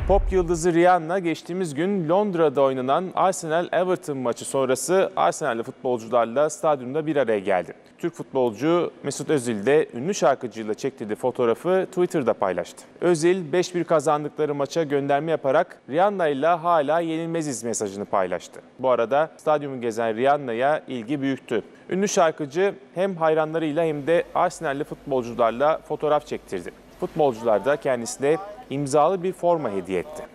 Pop yıldızı Rihanna geçtiğimiz gün Londra'da oynanan Arsenal-Everton maçı sonrası Arsenal'li futbolcularla stadyumda bir araya geldi. Türk futbolcu Mesut Özil de ünlü şarkıcıyla çektirdiği fotoğrafı Twitter'da paylaştı. Özil 5-1 kazandıkları maça gönderme yaparak Rihanna ile hala yenilmeziz mesajını paylaştı. Bu arada stadyumu gezen Rihanna'ya ilgi büyüktü. Ünlü şarkıcı hem hayranlarıyla hem de Arsenal'li futbolcularla fotoğraf çektirdi. Futbolcular da kendisine imzalı bir forma hediye etti.